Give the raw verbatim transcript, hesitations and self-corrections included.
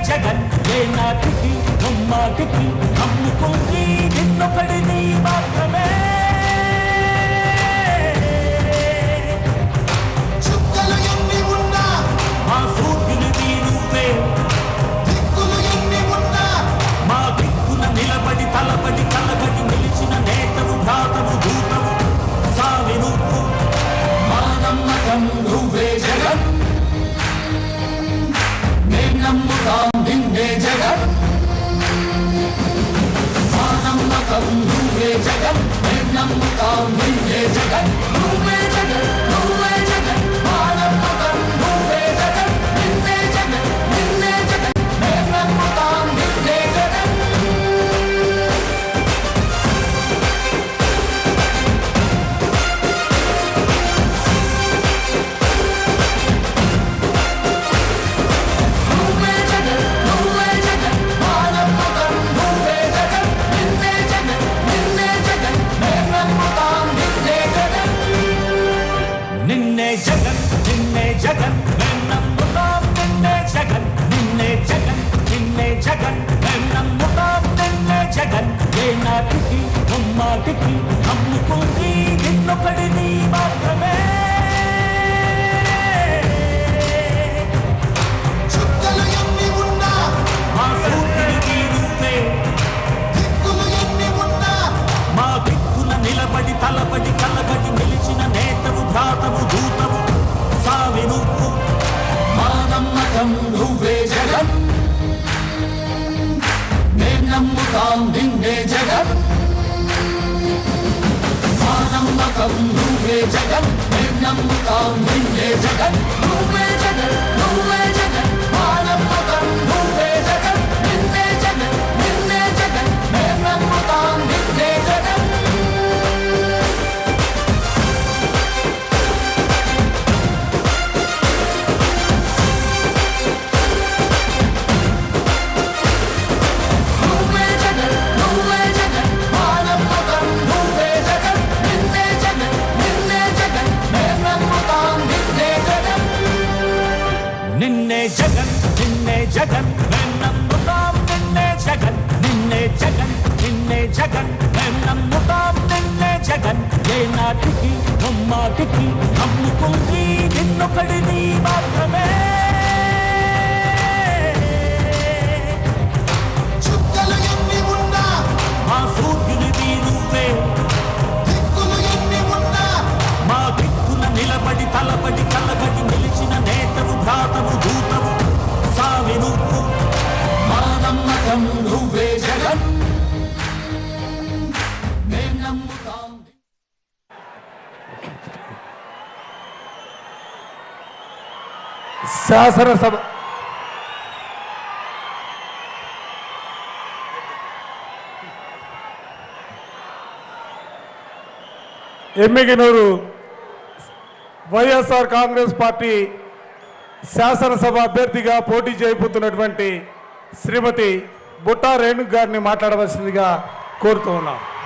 జగన్ ఏ నాటికి ముమ్మాటికి నమ్ముకుంది నిన్నొకడిని మాత్రమే చుక్కలు ఎన్ని ఉన్నా మా సూర్యునిది నువ్వే దిక్కులు ఎన్ని ఉన్నా మా దిక్కున నిలబడి తలబడి కలబడి నిలిచిన నేతవు భ్రాతవు దూతవు సావి నువ్వు మా నమ్మకం నువ్వే జగన్ నమ్ముతాం నిన్నే జగన్ మా నమ్మకం నువ్వే జగన్ మేము నమ్ముతాం నిన్నే జగన్ నువ్వే జగన్ నువ్వే జగన్ మా నమ్మకం నువ్వే జగన్ నిన్నే జగన్ నిన్నే జగన్ మేము నమ్ముతాం నిన్నే జగన్ జగన్ నిన్నే జగన్ మేము నమ్ముతాం నిన్నే జగన్ నిన్నే జగన్ నిన్నే జగన్ మేము నమ్ముతాం నిన్నే జగన్ ఏ నాటికి ముమ్మాటికి నమ్ముకుంది నిన్నొకడిని మాత్రమే చుక్కలు ఎన్ని ఉన్నా మా సూర్యుడికి నువ్వే దిక్కులు ఎన్ని ఉన్నా మా దిక్కున నిలబడి తలబడి కలబడి నిలిచిన నేతవు భ్రాతవు దూతవు సావి నువ్వు మా నమ్మకం నువ్వే జగన్ మేం నమ్ముతాం నిన్నే జగన్ మా నమ్మకం నువ్వే జగన్ మేం నమ్ముతాం నిన్నే జగన్ నువ్వే జగన్ నువ్వే జగన్ మా నమ్మకం నువ్వే జగన్ నిన్నే జగన్ నిన్నే జగన్ మేం నమ్ముతాం నిన్నే జగన్ నిన్నే జగన్ నిన్నే జగన్ మేము నమ్ముతాం నిన్నే జగన్ నిన్నే జగన్ నిన్నే జగన్ మేము నమ్ముతాం నిన్నే జగన్ ఏ నాటికి ముమ్మాటికి నమ్ముకుంది నిన్నొకడిని మాత్రమే చుక్కలు ఎన్ని ఉన్నా మా సూర్యునిది నువ్వే దిక్కులు ఎన్ని ఉన్నా మా దిక్కున నిలబడి తలబడి కలబడి నిలిచిన నేతవు భ్రాతవు దూతవు సావి నువ్వు మా నమ్మకం నువ్వే జగన్ మేం నమ్ముతాం శాసనసభ ఎమ్మిగనూరు వైఎస్ఆర్ కాంగ్రెస్ పార్టీ శాసనసభ అభ్యర్థిగా పోటీ చేయబోతున్నటువంటి శ్రీమతి బుట్టా రేణుక గారిని మాట్లాడవలసిందిగా కోరుతూ ఉన్నాం.